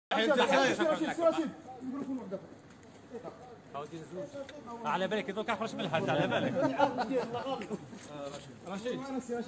على بالك دوك اخرج من الهرج على بالك. رشيد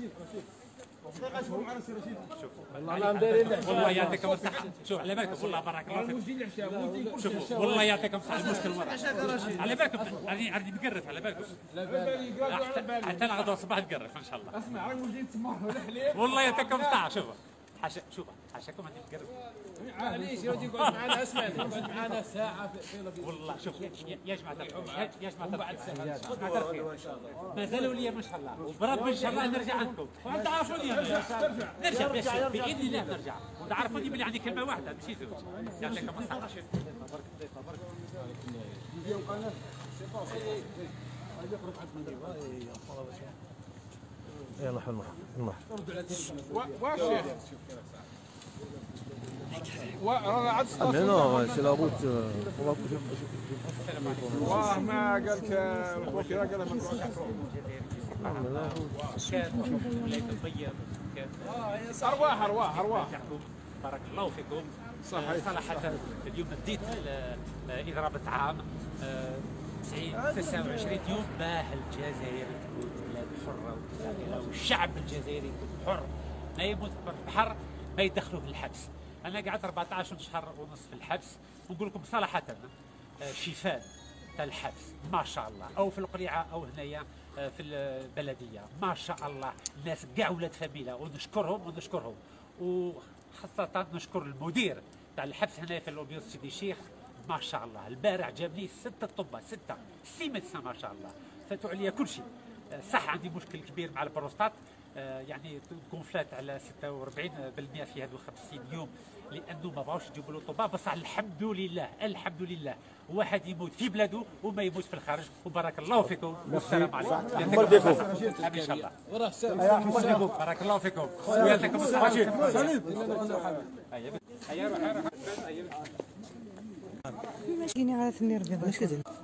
شوف والله يعطيكم الصحة. شوف على بالك والله بارك الله فيك. شوفوا والله يعطيكم الصحة المشكل مرة. على بالكم عندي نقرف على بالكم. حتى انا غدوه الصباح نقرف ان شاء الله. اسمع راك موجودين تسمحوا الحليب والله يعطيكم الصحة. شوفوا شوفوا حاشاكم عندي نقرف. معليش يا ودي يقعد معنا اسمع يقعد معنا ساعة في والله شوف يا جماعة الخير يا جماعة الخير ما زالوا لي ما شاء الله وبرب ان شاء الله نرجع عندكم وانت عارفوني نرجع باذن الله نرجع وتعرفوني بلي عندي كلمة واحدة ماشي زوج. يعطيكم الصحة. يلا حلو واش رانا عاد non c'est la route on va واه ما قالك البوكيرا قال ما تروحش كان ولاية البيض كان ارواح بارك الله فيكم. صحيح صراحة اليوم بديت إضراب عام 29 يوم باه الجزائر تكون بلاد حرة ومستقلة والشعب الجزائري يكون حر ما يموت في البحر ما يدخلوه الحبس. أنا قعدت 14 شهر ونصف في الحبس ونقول لكم صراحة شفاء تاع الحبس ما شاء الله أو في القريعة أو هنايا في البلدية ما شاء الله الناس كاع ولاد فاميلا ونشكرهم وخاصة نشكر المدير تاع الحبس هنا في الأوبيوس سيدي الشيخ ما شاء الله. البارح جابني 6 طباء 6 ميدسان ما شاء الله فاتوا عليا كل شيء. صح عندي مشكل كبير مع البروستات يعني كونفلات على 46% في هذو 50 يوم لانه ما بغاوش يجيبوا له طباء. بصح الحمد لله واحد يموت في بلاده وما يموت في الخارج وبارك الله فيكم والسلام عليكم. ان شاء الله بارك الله فيكم ويعطيكم الصحة. ماشيين على 2 ربيع